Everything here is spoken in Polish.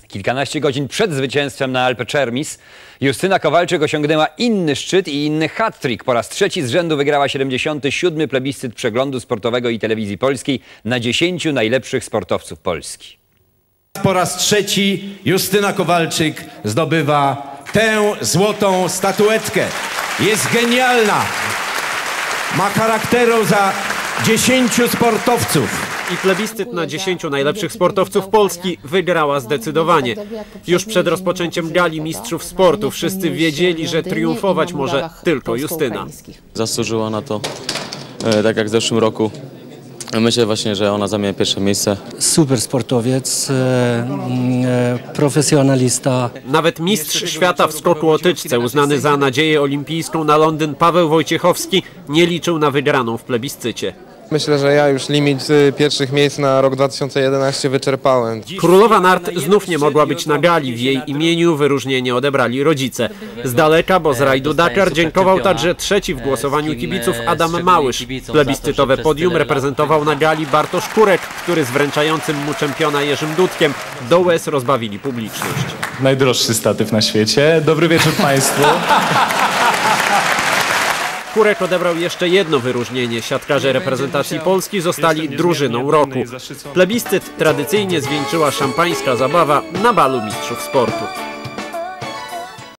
Kilkanaście godzin przed zwycięstwem na Alpe Cermis Justyna Kowalczyk osiągnęła inny szczyt i inny hat-trick. Po raz trzeci z rzędu wygrała 77. plebiscyt Przeglądu Sportowego i Telewizji Polskiej na 10 najlepszych sportowców Polski. Po raz trzeci Justyna Kowalczyk zdobywa tę złotą statuetkę. Jest genialna. Ma charakteru za 10 sportowców. I plebiscyt na 10 najlepszych sportowców Polski wygrała zdecydowanie. Już przed rozpoczęciem gali mistrzów sportu wszyscy wiedzieli, że triumfować może tylko Justyna. Zasłużyła na to, tak jak w zeszłym roku. Myślę właśnie, że ona zajmie pierwsze miejsce. Super sportowiec, profesjonalista. Nawet mistrz świata w skoku o tyczce, uznany za nadzieję olimpijską na Londyn, Paweł Wojciechowski nie liczył na wygraną w plebiscycie. Myślę, że ja już limit pierwszych miejsc na rok 2011 wyczerpałem. Królowa nart znów nie mogła być na gali. W jej imieniu wyróżnienie odebrali rodzice. Z daleka, bo z rajdu Dakar dziękował także trzeci w głosowaniu kibiców Adam Małysz. Plebiscytowe podium reprezentował na gali Bartosz Kurek, który z wręczającym mu czempiona Jerzym Dudkiem do łez rozbawili publiczność. Najdroższy statyw na świecie. Dobry wieczór Państwu. Kurek odebrał jeszcze jedno wyróżnienie. Siatkarze reprezentacji Polski zostali drużyną roku. Plebiscyt tradycyjnie zwieńczyła szampańska zabawa na balu mistrzów sportu.